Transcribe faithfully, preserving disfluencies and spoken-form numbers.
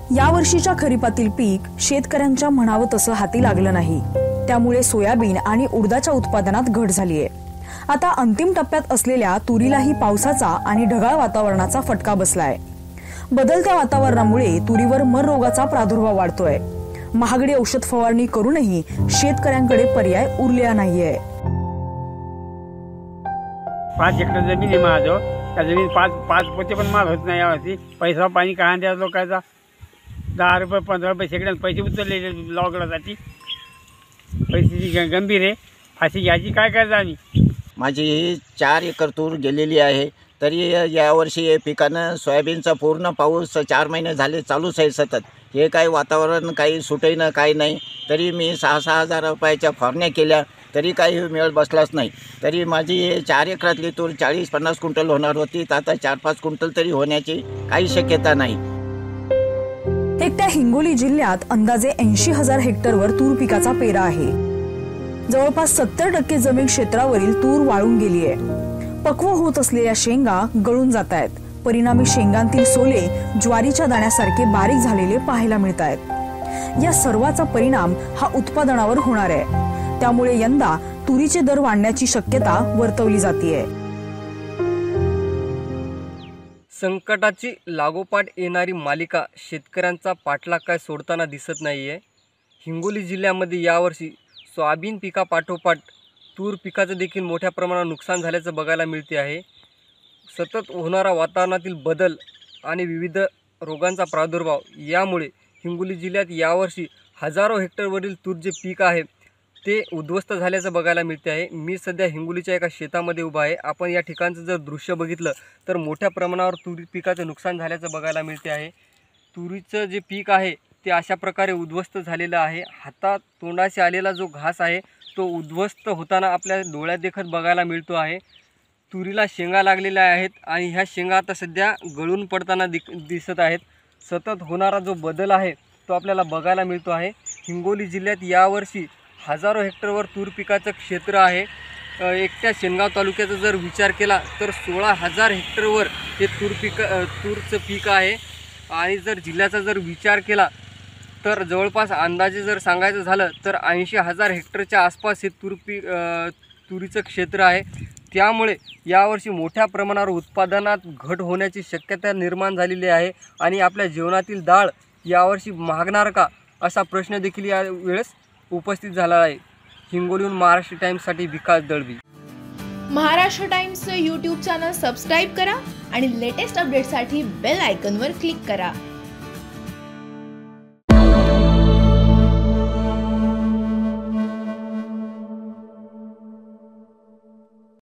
यावर्षीच्या खरीपातील पीक शेतकऱ्यांच्या म्हणावं तसं हाती लागलं नाही, त्यामुळे सोयाबीन आणि उडदाच्या उत्पादनात घट झालीय। आता अंतिम टप्प्यात असलेल्या तुरीलाही पावसाचा आणि ढगाळ वातावरणाचा फटका बसलाय। बदलत्या वातावरणामुळे तुरीवर मर रोगाचा प्रादुर्भाव वाढतोय। महागडी औषध फवारणी करूनही शेतकऱ्यांकडे पर्याय उरलेला नाहीये। पाच एकर जमीन आहे माझं, त्या जमीन पाच पाच पोते पण माल होत नाही यावर्षी। पैसा पाणी कांद्या लोकांचा दहा रुपये पंधरा रुपये शेकड्यात पैसे उचललेले लॉकडासाठी। पैशाची गंभीर आहे, फाशी घ्यायची काय करायचं आम्ही। माझी ही चार एकर तूर गेलेली आहे, तरी यावर्षी हे पिकानं सोयाबीनचा पूर्ण पाऊस चार महिने झाले चालूच आहे सतत। हे काही वातावरण काही सुटेना काही नाही, तरी मी सहा सहा हजार रुपयाच्या फवारण्या केल्या तरी काही मेळ बसलाच नाही। तरी माझी चार एकरातली तूर चाळीस पन्नास क्विंटल होणार होती, तर आता चार पाच क्विंटल तरी होण्याची काही शक्यता नाही। एकट्या हिंगोली जिल्ह्यात अंदाजे ऐंशी हजार हेक्टरवर तूर पिकाचा पेरा आहे। जवळपास सत्तर टक्के जमीन क्षेत्रावरील तूर वाळून गेली आहे। पक्व होत असलेल्या शेंगा गळून जात आहेत, परिणामी शेंगांतील सोले ज्वारीच्या दाण्यासारखे बारीक झालेले पाहायला मिळत आहेत। या सर्वाचा परिणाम हा उत्पादनावर होणार आहे, त्यामुळे यंदा तुरीचे दर वाढण्याची शक्यता वर्तवली जातेय। संकटाची लागोपाठ येणारी मालिका शेतकऱ्यांचा पाठलाग काय सोडताना दिसत नाहीये। हिंगोली जिल्ह्यामध्ये यावर्षी सोयाबीन पिकापाठोपाठ तूर पिकाचं देखील मोठ्या प्रमाणात नुकसान झाल्याचं बघायला मिळते आहे। सतत होणारा वातावरणातील बदल आणि विविध रोगांचा प्रादुर्भाव यामुळे हिंगोली जिल्ह्यात यावर्षी हजारो हेक्टरवरील तूर जे पीक आहे ते उद्ध्वस्त झाल्याचं बघायला मिळते आहे। मी सध्या हिंगोलीच्या एका शेतामध्ये उभा आहे। आपण या ठिकाणचं जर दृश्य बघितलं तर मोठ्या प्रमाणावर तुरी पिकाचं नुकसान झाल्याचं बघायला मिळते आहे। तुरीचं जे पीक आहे ते अशा प्रकारे उद्ध्वस्त झालेलं आहे। हातात तोंडाशी आलेला जो घास आहे तो उद्ध्वस्त होताना आपल्या डोळ्यात देखत बघायला मिळतो आहे। तुरीला शेंगा लागलेल्या आहेत आणि ह्या शेंगा आता सध्या गळून पडताना दिसत आहेत। सतत होणारा जो बदल आहे तो आपल्याला बघायला मिळतो आहे। हिंगोली जिल्ह्यात यावर्षी हजारो हेक्टरवर तूर पिकाचं क्षेत्र आहे। एकट्या शेनगाव तालुक्याचा जर विचार केला तर सोळा हजार हेक्टरवर हे तूर पीक तूरचं पीक आहे। आणि जर जिल्ह्याचा जर विचार केला तर जवळपास अंदाजे जर सांगायचं झालं तर ऐंशी हजार हेक्टरच्या आसपास हे तूर पीक तुरीचं क्षेत्र आहे। त्यामुळे यावर्षी मोठ्या प्रमाणावर उत्पादनात घट होण्याची शक्यता निर्माण झालेली आहे आणि आपल्या जीवनातील डाळ यावर्षी महागणार का असा प्रश्न देखील या वेळेस उपस्थित झाला आहे। हिंगोलीहून महाराष्ट्र टाइम्ससाठी विकास दळवी। महाराष्ट्र टाइम्सचं यूट्यूब चॅनल सबस्क्राईब करा आणि लेटेस्ट अपडेटसाठी बेल आयकॉनवर क्लिक करा।